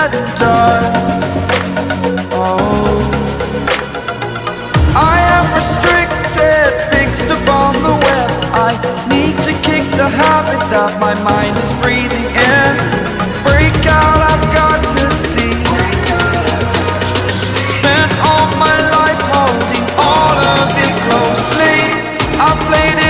said and done. Oh, I am restricted, fixed upon the web. I need to kick the habit that my mind is breathing in. Break out, I've got to see. Spent all my life holding all of it closely. I played it